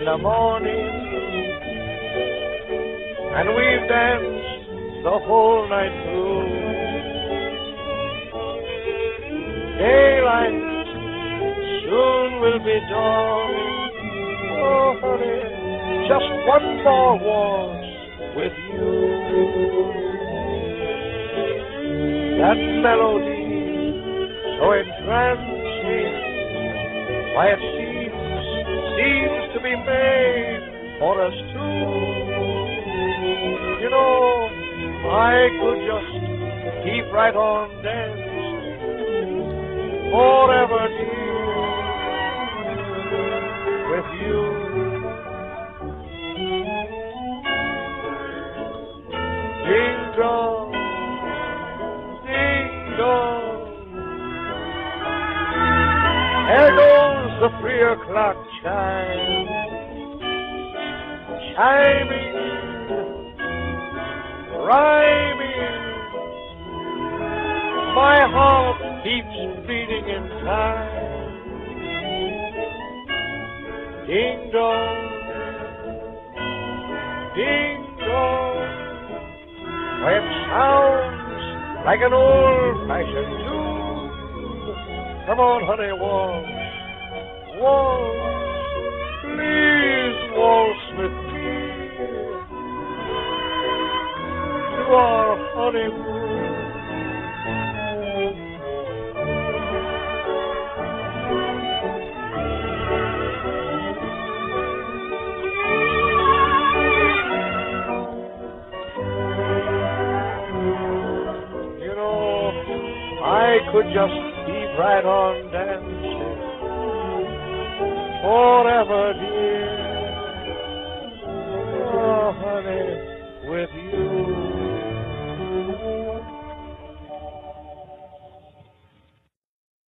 the morning, and we've danced the whole night through. Daylight soon will be dawning. Oh, honey, just one more waltz with you. That melody so entrancing, why it seems to be made for us two. You know, I could just keep right on dancing forever, dear, with you. Ding dong, ding dong, there goes the 3 o'clock chime, chiming, rhyming. My heart keeps beating in time. Ding dong, ding dong. It sounds like an old-fashioned tune. Come on, honey, waltz, waltz, please waltz with me to our honeymoon. I could just keep right on dancing forever, dear,